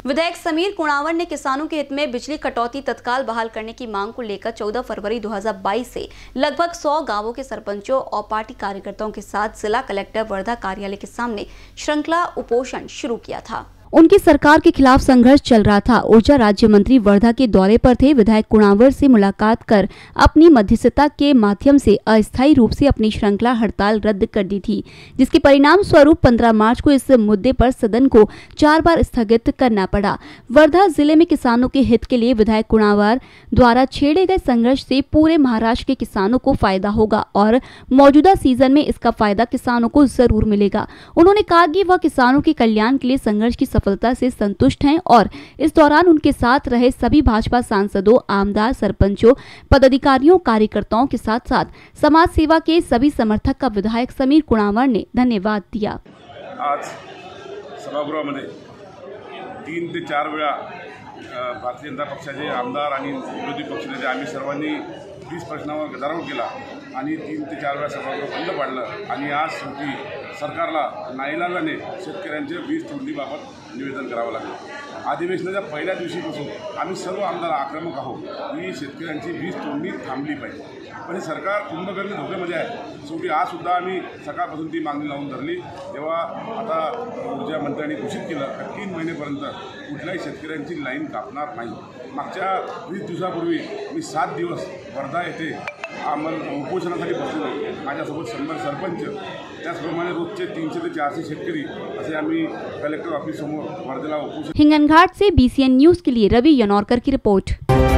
विधायक समीर कुणावर ने किसानों के हित में बिजली कटौती तत्काल बहाल करने की मांग को लेकर 14 फरवरी 2022 से लगभग 100 गांवों के सरपंचों और पार्टी कार्यकर्ताओं के साथ जिला कलेक्टर वर्धा कार्यालय के सामने श्रृंखला उपोषण शुरू किया था। उनकी सरकार के खिलाफ संघर्ष चल रहा था। ऊर्जा राज्य मंत्री वर्धा के दौरे पर थे। विधायक कुणावर से मुलाकात कर अपनी मध्यस्थता के माध्यम से अस्थायी रूप से अपनी श्रृंखला हड़ताल रद्द कर दी थी, जिसके परिणाम स्वरूप 15 मार्च को इस मुद्दे पर सदन को 4 बार स्थगित करना पड़ा। वर्धा जिले में किसानों के हित के लिए विधायक कुणावर द्वारा छेड़े गए संघर्ष से पूरे महाराष्ट्र के किसानों को फायदा होगा और मौजूदा सीजन में इसका फायदा किसानों को जरूर मिलेगा। उन्होंने कहा कि वह किसानों के कल्याण के लिए संघर्ष की सफलता से संतुष्ट हैं और इस दौरान उनके साथ रहे सभी भाजपा सांसदों, आमदार, सरपंचों, पदाधिकारियों, कार्यकर्ताओं के साथ साथ समाज सेवा के सभी समर्थक का विधायक समीर कुणावर ने धन्यवाद दिया। आज सभागृहामध्ये 3 ते 4 वेळा भारतीय जनता पक्षाचे आमदार आणि विरोधी पक्षनेते आम्ही सर्वांनी 30 प्रश्नावर गदारोळ केला आणि 3 ते 4 वेळा सभागृह बंद पाडलं आणि आज शेवटी सरकारला नाईलाजाने शेतकऱ्यांच्या वीज तोडणीबाबत निवेदन करावं लागलं। अधिवेशनाच्या पहिल्या दिवशीपासून आम्ही सर्व आमदार आक्रमक आहोत की शेतकऱ्यांची वीज तोडणी थांबली पाहिजे, पण हे सरकार कुंभकर्ण धोक्यामध्ये आहे। शेवटी आज सुद्धा आम्ही सकाळपासून ती मागणी लावून धरली, तेव्हा आता ऊर्जा मंत्र्यांनी घोषित केलं की 3 महिनेपर्यंत कुठल्याही शेतकऱ्यांची लाईन कापणार नाही। मागच्या 20 दिवसापूर्वी मी 7 दिवस वर्धा येथे उपोषणासाठी बसलो। माझ्यासोबत 100 सरपंच, त्याचप्रमाणे रोजचे 300 ते 400 शेतकरी असे आम्ही कलेक्टर ऑफिस समोर वर्धेला उपोषण। हिंगनघाट से BCN न्यूज के लिए रवि यनौरकर की रिपोर्ट।